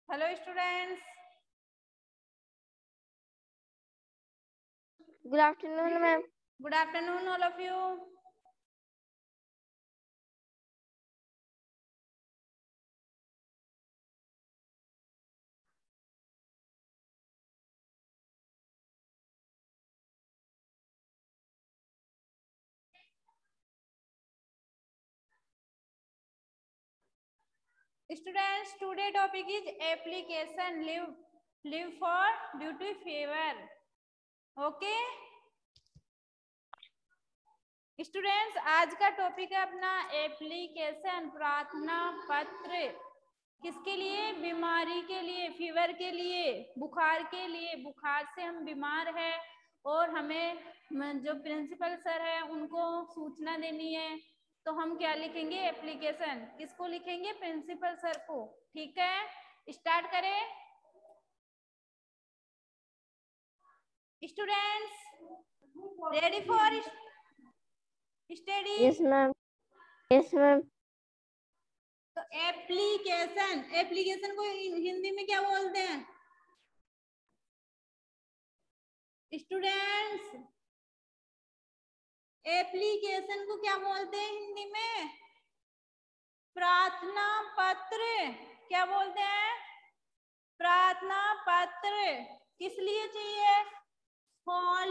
Hello students, good afternoon ma'am. Good afternoon all of you. Students, today topic is application leave for due to fever. Okay students, आज का topic है अपना application प्रार्थना पत्र। किसके लिए? बीमारी के लिए, फीवर के लिए, बुखार के लिए। बुखार से हम बीमार है और हमें जो प्रिंसिपल सर है उनको सूचना देनी है, तो हम क्या लिखेंगे? एप्लीकेशन। किसको लिखेंगे? प्रिंसिपल सर को। ठीक है, स्टार्ट करें students. Ready for study? Yes ma'am. Yes ma'am. तो एप्लीकेशन को हिंदी में क्या बोलते हैं स्टूडेंट्स? एप्लीकेशन को क्या बोलते हैं हिंदी में? प्रार्थना पत्र। क्या बोलते हैं? प्रार्थना पत्र। किस लिए चाहिए? फॉर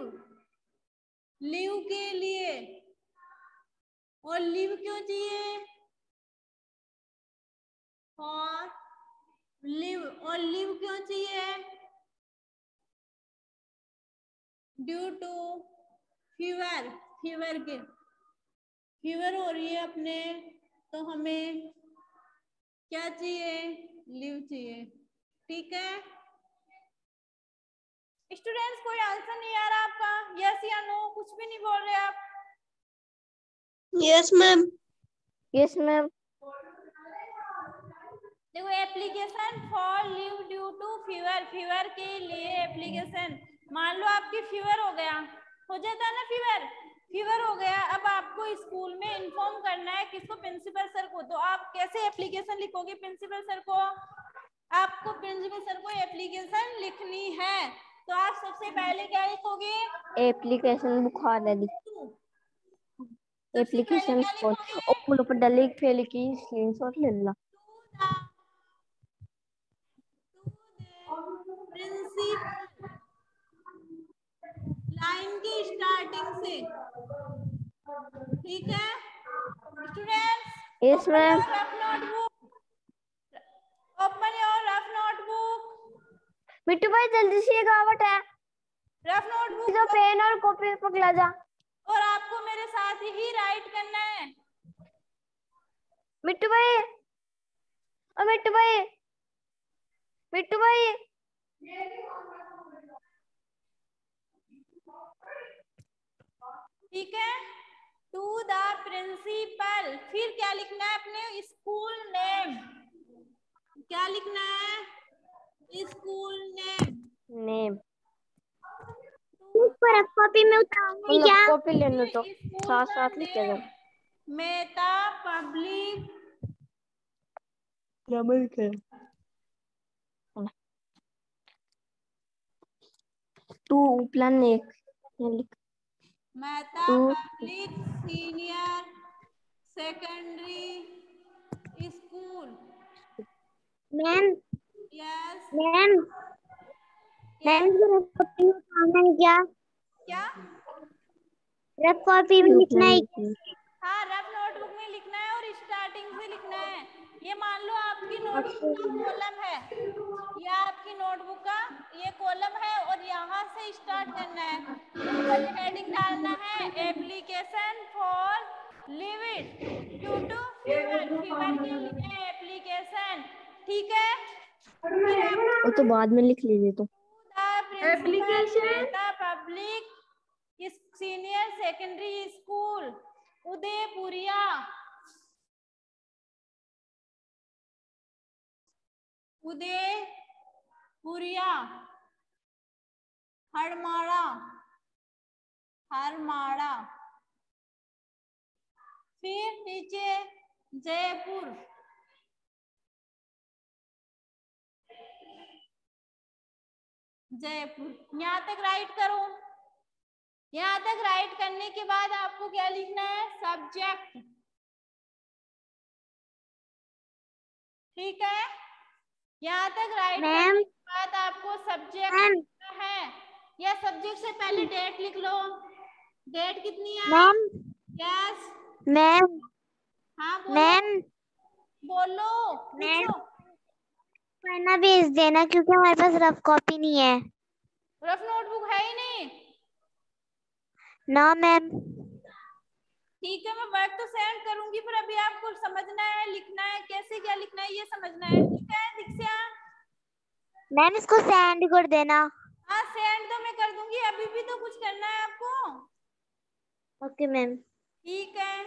लीव के लिए। और लीव क्यों चाहिए? For leave. और लीव क्यों चाहिए? Due to fever. फीवर हो रही है अपने, तो हमें क्या चाहिए? लीव चाहिए। ठीक है स्टूडेंट्स, कोई आंसर नहीं आ रहा आपका? यस या नो? कुछ भी नहीं बोल रहे आप? Yes ma'am. Yes ma'am. देखो, application for leave due to fever के लिए एप्लीकेशन। मान लो आपकी फीवर हो गया, हो जाता है ना फीवर हो गया। अब आपको स्कूल में इन्फॉर्म करना है किसको? प्रिंसिपल सर को। तो आप कैसे एप्लीकेशन लिखोगे प्रिंसिपल सर को? आपको प्रिंसिपल सर को एप्लीकेशन लिखनी है, तो आप सबसे पहले क्या लिखोगे? एप्लीकेशन बुखार है सबसे पहले एप्लीकेशन क्या फॉर लिखोगे? ओपन ऊपर डाले फेल की स्क्रीनशॉट ले ला। प्रिंसिपल लाइन की स्टार्टिंग से। ठीक है students, yes open ma'am. Your rough notebook. Open your rough notebook. Mittu भाई जल्दी से, ये गावट है। रफ जो नोटबुक। पेन और कॉपी पकड़ा जा। और आपको मेरे साथ ही राइट करना है। मिट्टू भाई, ओ मिट्टू भाई, मिट्टू भाई। ठीक है, टू द प्रिंसिपल। फिर क्या लिखना है? अपने स्कूल नेम। क्या लिखना है? School name. नेम पर कॉपी में उतारना है क्या? कॉपी लेने तो स्कूल साथ का साथ लिख के दो। नेम मेहता पब्लिक नंबर लिखे टू प्लान एक लिख मेहता टू। Public senior secondary school. Ma'am, yes ma'am, ma'am yes. Rough copy में उतारना है क्या? क्या? रफ कॉपी में लिखना है। हाँ, रफ नोटबुक में लिखना है और स्टार्टिंग से लिखना है। ये मान लो आपकी नोटबुक का कॉलम है, या आपकी नोटबुक का ये कॉलम है और यहाँ से स्टार्ट करना है। ऊपर हेडिंग डालना है application for leave due to fever के लिए एप्लीकेशन। ठीक है, फिर आप वो तो बाद में लिख लीजिए तो। Principal Mehta public senior secondary school Udaipuria Harmara Harmara. फिर नीचे जयपुर। जयपुर। यहाँ तक राइट करो। यहाँ तक राइट करने के बाद आपको क्या लिखना है? सब्जेक्ट। ठीक है, यहाँ तक राइट करने के बाद आपको सब्जेक्ट लिखना है। या सब्जेक्ट से पहले डेट लिख लो। डेट कितनी है मैम? Yes ma'am. हाँ बोलो बोलो, पूछो। पढ़ना भेज देना क्योंकि हमारे पास रफ कॉपी नहीं है। रफ नोटबुक है ही नहीं ना मैम। ठीक है, मैं वर्क तो सेंड करूंगी, पर अभी आपको समझना है, लिखना है, कैसे क्या लिखना है ये समझना है। ठीक है दीक्षा? मैम इसको सेंड कर देना। हाँ सेंड तो मैं कर दूंगी, अभी भी तो कुछ करना है आपको। Okay ma'am. ठीक है,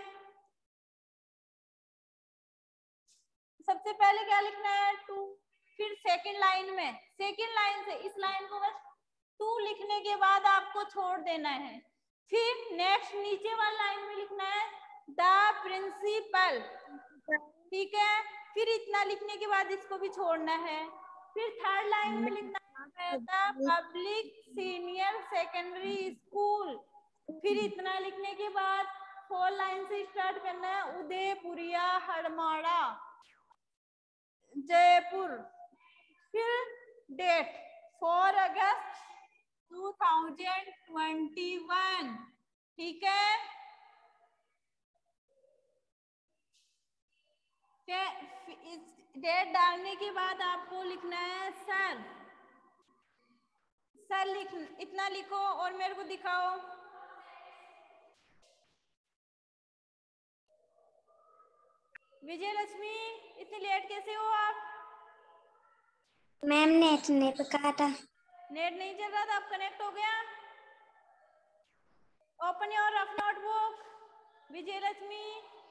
सबसे पहले क्या लिखना है? 2। फिर सेकंड लाइन में, सेकंड लाइन से इस लाइन को बस 2 लिखने के बाद आपको छोड़ देना है। फिर नेक्स्ट नीचे वाली लाइन में लिखना है द प्रिंसिपल। ठीक है, फिर इतना लिखने के बाद इसको भी छोड़ना है। फिर थर्ड लाइन में लिखना है the public senior secondary school. फिर इतना लिखने के बाद 4 लाइन से स्टार्ट करना है उदयपुरिया हरमाड़ा जयपुर। फिर डेट 4 अगस्त 2021। ठीक है, डेट डालने के बाद आपको लिखना है सर। सर लिख, इतना लिखो और मेरे को दिखाओ। विजय लक्ष्मी, इतनी लेट कैसे हो आप? मैम नेट ने पे काटा। नेट नहीं चल रहा था, अब कनेक्ट हो गया। Open your rough notebook. Vijay Lakshmi,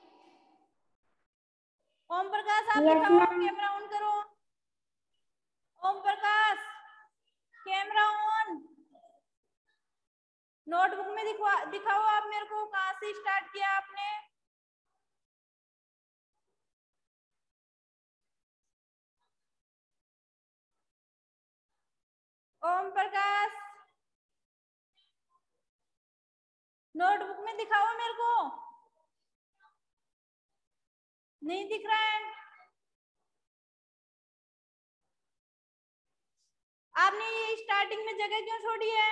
Om Prakash आप दिखाओ, कैमरा ऑन करो। Om Prakash camera on. Notebook में दिखाओ आप मेरे को, कहां से स्टार्ट किया आपने? ओम प्रकाश नोटबुक में दिखाओ मेरे को, नहीं दिख रहा है। आपने ये स्टार्टिंग में जगह क्यों छोड़ी है?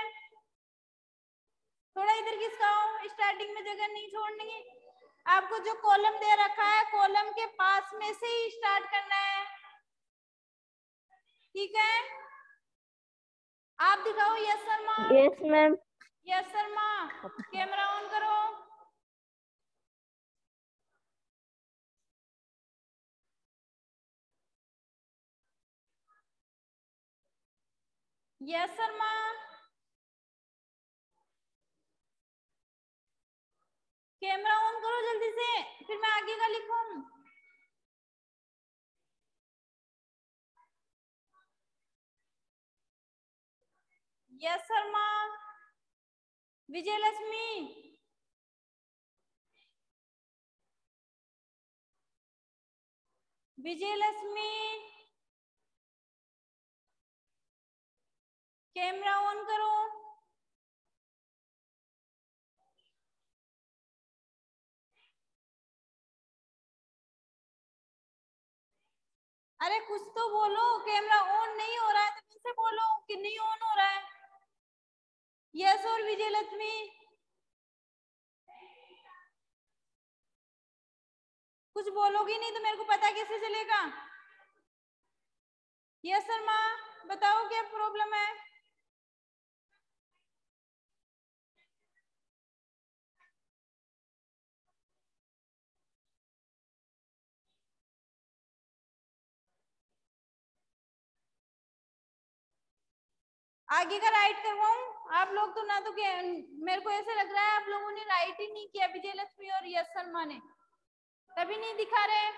थोड़ा इधर खिसकाओ, स्टार्टिंग में जगह नहीं छोड़नी। आपको जो कॉलम दे रखा है, कॉलम के पास में से ही स्टार्ट करना है। ठीक है, आप दिखाओ। Yes Sharma. Yes ma'am. Yes Sharma, camera on करो। यस शर्मा, कैमरा ऑन करो जल्दी से, फिर मैं आगे का लिखूं। Yes Sharma. Vijay Lakshmi, Vijay Lakshmi, camera on करो। अरे कुछ तो बोलो, कैमरा ऑन नहीं हो रहा है तो कैसे बोलो कि नहीं ऑन हो रहा है? यस और विजय लक्ष्मी, कुछ बोलोगी नहीं तो मेरे को पता कैसे चलेगा? यस शर्मा, बताओ क्या प्रॉब्लम है? आगे का राइट करवाऊं? आप लोग तो ना तो मेरे को ऐसे लग रहा है आप लोगों ने राइट ही नहीं किया, विजय लक्ष्मी और यश शर्मा ने, तभी नहीं दिखा रहे।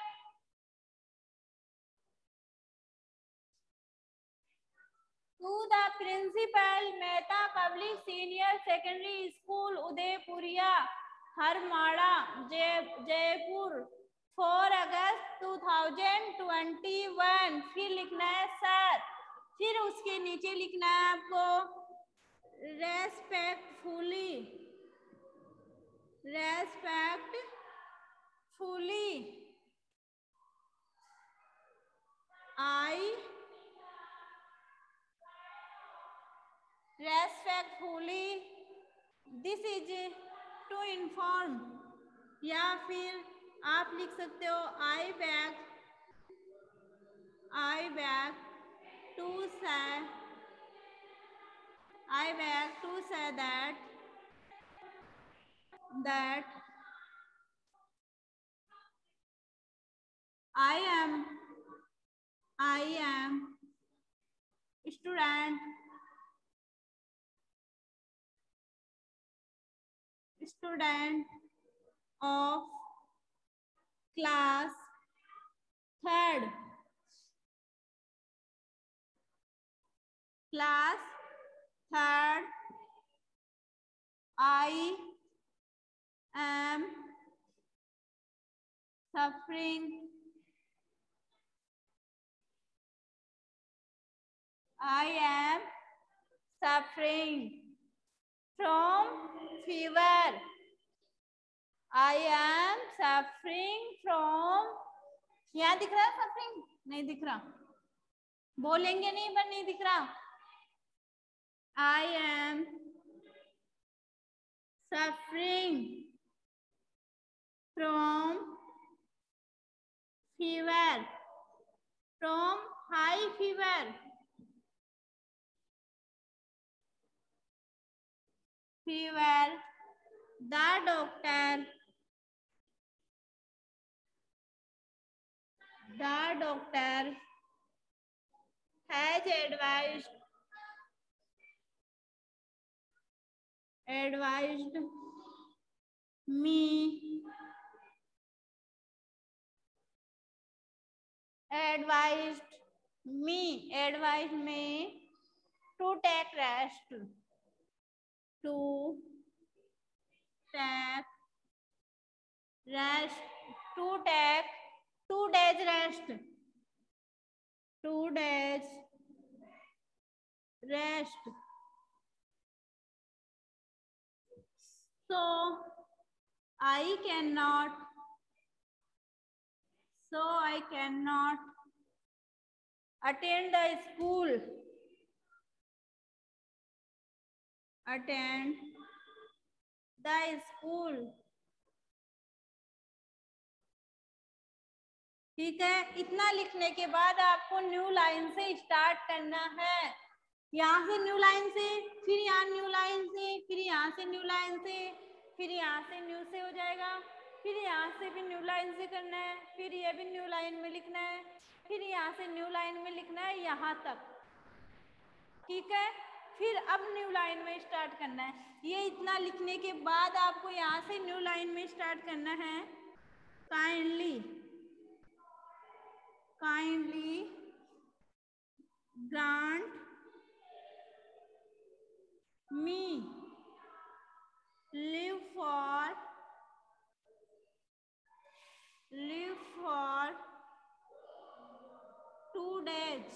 To the principal Mehta public senior secondary school Udaipuria Harmara Jaipur 4 अगस्त 2021। फिर लिखना है सर। फिर उसके नीचे लिखना है आपको respectfully, respectfully, I respectfully, this is to inform, या फिर आप लिख सकते हो I beg to say, I beg to say that I am student of class third, I am suffering from fever. I am suffering from, यहाँ दिख रहा है suffering? नहीं दिख रहा, बोलेंगे नहीं पर नहीं दिख रहा। I am suffering from fever, from high fever. The doctor has advised me to take rest, to take 2 days rest, 2 days rest. So I cannot attend the school, ठीक है। इतना लिखने के बाद आपको न्यू लाइन से स्टार्ट करना है। यहाँ से न्यू लाइन से, फिर यहाँ न्यू लाइन से, फिर यहाँ से न्यू लाइन से, फिर यहाँ से न्यू से हो जाएगा, फिर यहाँ से भी न्यू लाइन से करना है, फिर ये भी न्यू लाइन में लिखना है, फिर यहाँ से न्यू लाइन में लिखना है यहाँ तक, ठीक है। फिर अब न्यू लाइन में स्टार्ट करना है। ये इतना लिखने के बाद आपको यहाँ से न्यू लाइन में स्टार्ट करना है। Kindly grant me leave for 2 days,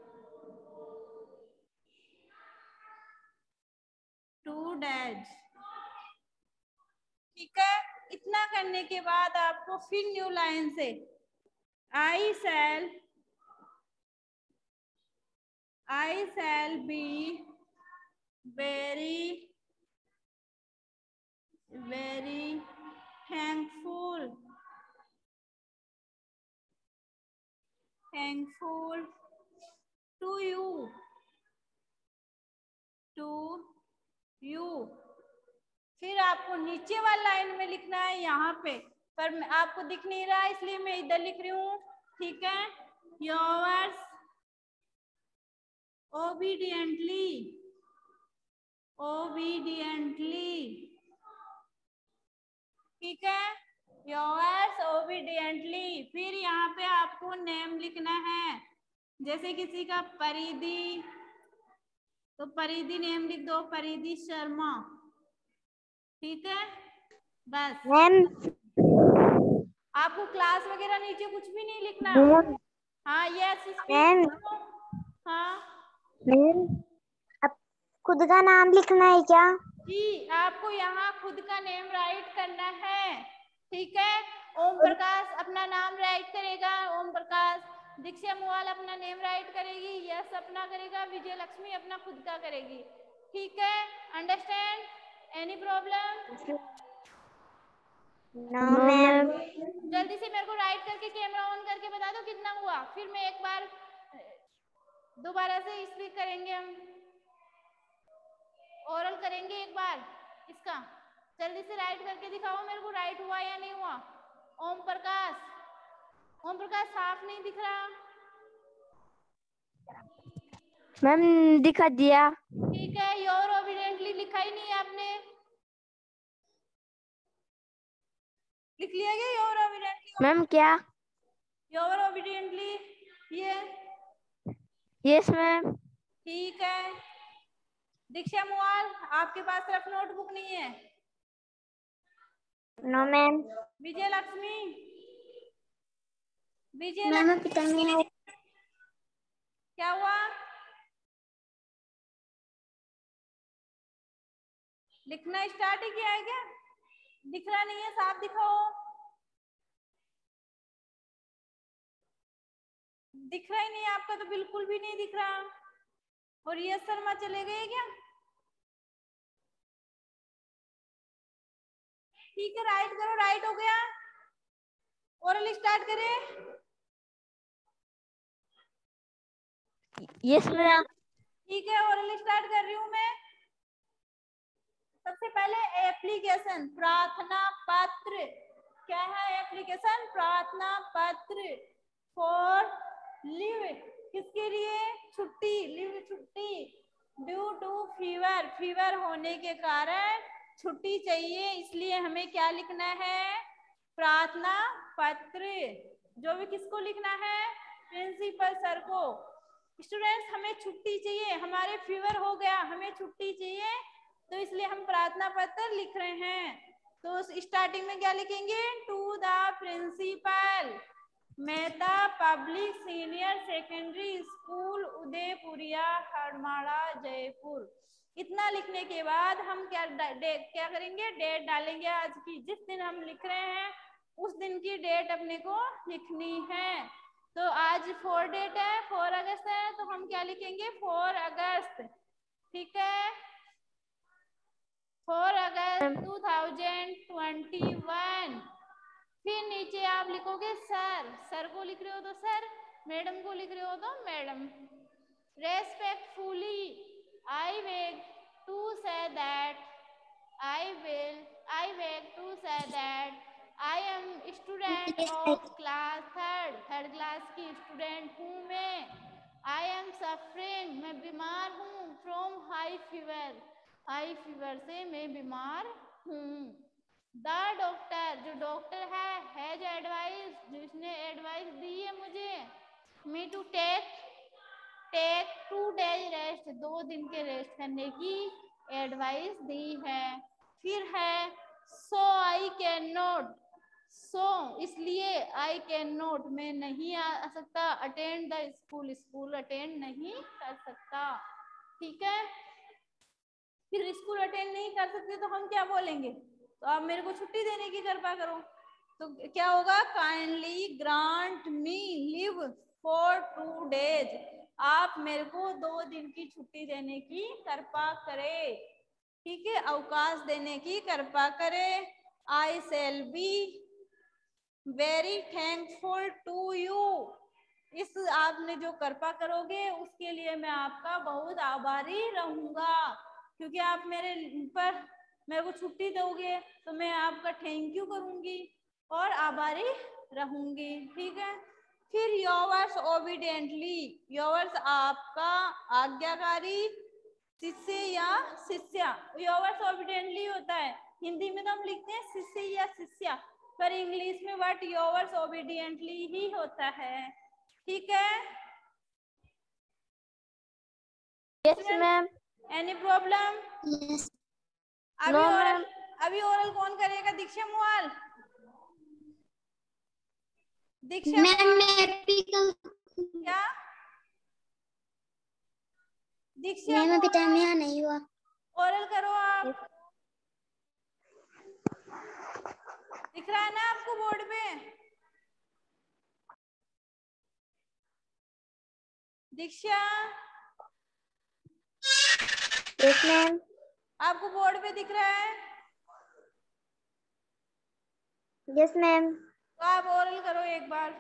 2 days, ठीक है। इतना करने के बाद आपको फिर न्यू लाइन से I shall be very thankful to you। फिर आपको नीचे वाली लाइन में लिखना है यहाँ पे, पर आपको दिख नहीं रहा है इसलिए मैं इधर लिख रही हूँ, ठीक है। Yours obediently, ठीक है। Yours obediently। फिर यहाँ पे आपको नेम लिखना है, जैसे किसी का परिधि, तो परिधि नेम लिख दो, परिधि शर्मा, ठीक है। बस आपको क्लास वगैरह नीचे कुछ भी नहीं लिखना। हाँ यस, हाँ मैम अब खुद का नाम लिखना है क्या? जी, आपको यहाँ खुद का नेम राइट करना है। ठीक है, ओम प्रकाश अपना नाम राइट करेगा, ओम प्रकाश। दीक्षा मुवाल अपना नेम राइट करेगी, यस अपना करेगा, विजय लक्ष्मी अपना खुद का करेगी। ठीक है, understand? Any problem? No ma'am. जल्दी से मेरे को राइट करके कैमरा ऑन करके बता दो कितना हुआ, फिर मैं एक बार दोबारा से स्पीक करेंगे, हम ओरल करेंगे एक बार इसका। जल्दी से राइट करके दिखाओ मेरे को, राइट हुआ या नहीं हुआ। ओम प्रकाश, ओम प्रकाश साफ नहीं दिख रहा। मैम दिखा दिया। ठीक है, योर ओबिडेंटली लिखा ही नहीं है आपने, लिख लिया क्या योर ओबिडेंटली? मैम क्या? योर ओबिडेंटली ये। Yes ma'am. ठीक है, दीक्षा मुआल आपके पास रफ नोटबुक नहीं है? No ma'am. Vijay Lakshmi, Vijay ma'am Lakshmi क्या हुआ? लिखना स्टार्ट ही किया है क्या? दिख रहा नहीं है, साफ दिखाओ। दिख रहा ही नहीं है आपका तो, बिल्कुल भी नहीं दिख रहा। और ये शर्मा चले गए क्या? ठीक है, राइट करो, राइट हो गया। ओरल स्टार्ट करें? Yes ma'am. ठीक है, ओरल स्टार्ट कर रही हूं मैं। सबसे पहले एप्लीकेशन, प्रार्थना पत्र। क्या है एप्लीकेशन? प्रार्थना पत्र फॉर लीव, किसके लिए? छुट्टी, लीव छुट्टी। ड्यू टू फीवर, फीवर होने के कारण छुट्टी चाहिए, इसलिए हमें क्या लिखना है? प्रार्थना पत्र। जो भी किसको लिखना है? प्रिंसिपल सर को। स्टूडेंट्स हमें छुट्टी चाहिए, हमारे फीवर हो गया, हमें छुट्टी चाहिए, तो इसलिए हम प्रार्थना पत्र लिख रहे हैं। तो स्टार्टिंग में क्या लिखेंगे? To the principal Mehta public senior secondary school Udaipuria Harmara Jaipur. इतना लिखने के बाद हम क्या करेंगे? डेट डालेंगे आज की, जिस दिन हम लिख रहे हैं उस दिन की डेट अपने को लिखनी है। तो आज 4 डेट है, 4 अगस्त है, तो हम क्या लिखेंगे? 4 अगस्त। ठीक है, 4 अगस्त 2021। फिर नीचे आप लिखोगे सर, सर को लिख रहे हो तो सर, मैडम को लिख रहे हो तो madam. Respectfully I beg to say that I beg to say that I am student of class third class की स्टूडेंट हूँ मैं। I am suffering, मैं बीमार हूँ, from high fever, high fever से मैं बीमार हूँ। द डॉक्टर, जो डॉक्टर है, हैज एडवाइस, जिसने एडवाइस दी है मुझे, me to take 2 days rest, 2 दिन के रेस्ट करने की एडवाइस दी है। फिर है सो आई कैन नॉट, सो इसलिए आई कैन नॉट मैं नहीं आ सकता, attend the school, school attend नहीं कर सकता। ठीक है, फिर स्कूल अटेंड नहीं कर सकते तो हम क्या बोलेंगे? तो आप मेरे को छुट्टी देने की कृपा करो, तो क्या होगा? Kindly grant me leave for 2 days, आप मेरे को 2 दिन की छुट्टी देने की कृपा करे। ठीक है, अवकाश देने की कृपा करे। I shall be very thankful to you, इस आपने जो कृपा करोगे उसके लिए मैं आपका बहुत आभारी रहूंगा, क्योंकि आप मेरे पर मेरे को छुट्टी दोगे तो मैं आपका थैंक यू करूंगी और आभारी रहूंगी। ठीक है, फिर योवर्स ओबिडेंटली, योवर्स आपका आज्ञाकारी, शिष्य या शिष्या, योवर्स ओबिडेंटली होता है, हिंदी में तो हम लिखते हैं शिष्य या शिष्या, पर इंग्लिश में व्हाट योवर्स ओबिडियंटली ही होता है। ठीक है, yes ma'am. Any problem? Yes. अभी नो ओरल, मैम। अभी ओरल कौन करेगा? दीक्षा मुआल, दीक्षा मैम मुआल मैं क्या? दीक्षा मैम अभी टाइम यहाँ नहीं हुआ। ओरल करो आप। दिख रहा है ना आपको बोर्ड पे? Diksha yes ma'am. आपको बोर्ड पे दिख रहा है? Yes ma'am. तो आप ओरल करो एक बार।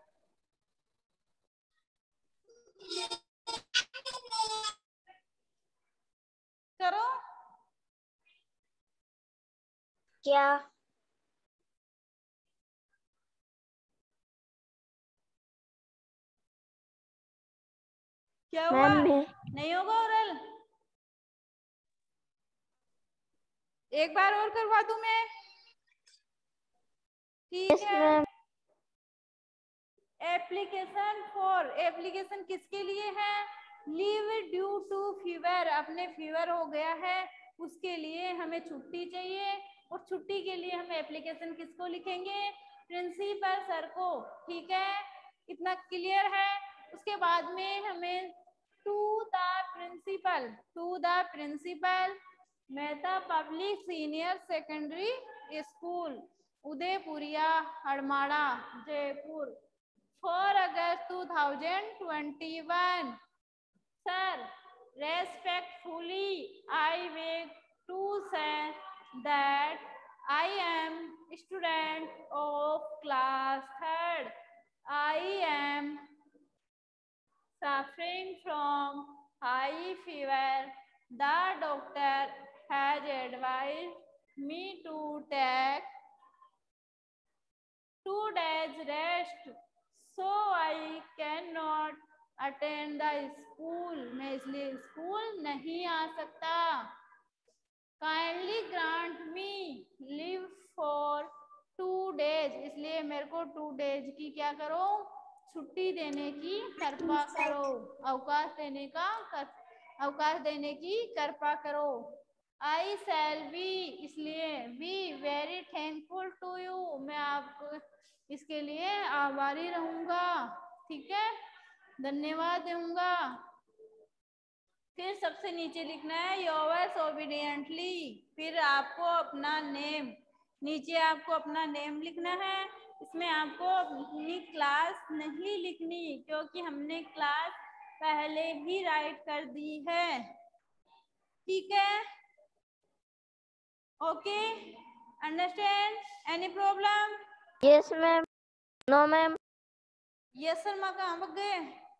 करो। क्या? क्या हुआ? मैम मैं नहीं होगा ओरल? एक बार और करवा दूं मैं? ठीक यस है। मैम। एप्लीकेशन किसके लिए है? लीव ड्यू टू फीवर, अपने फीवर हो गया है उसके लिए हमें छुट्टी चाहिए, और छुट्टी के लिए हम एप्लीकेशन किसको लिखेंगे? प्रिंसिपल सर को। ठीक है, कितना क्लियर है? उसके बाद में हमें to the principal Mehta public senior secondary school, Udaipuria हड़माड़ा Jaipur, 4 August 2021. Sir, respectfully, I beg to say that I am student of class 3rd. I am suffering from high fever. The doctor has advised me to take 2 days rest, so I cannot attend the school. मैं इसलिए school नहीं आ सकता. Kindly grant me leave for 2 days. इसलिए मेरे को 2 days की क्या करो? छुट्टी देने की कृपा करो, अवकाश देने की कृपा करो. I shall be, इसलिए be very thankful to you, मैं आपको इसके लिए आभारी रहूंगा. ठीक है, धन्यवाद दूंगा. फिर सबसे नीचे लिखना है योर्स ओबीडियंटली. फिर आपको अपना नेम, नीचे आपको अपना नेम लिखना है. इसमें आपको अपनी क्लास नहीं लिखनी क्योंकि हमने क्लास पहले ही राइट कर दी है. ठीक है, okay, understand? Any problem? Yes ma'am. No ma'am. Yes sir, माँ कहाँ भाग गए?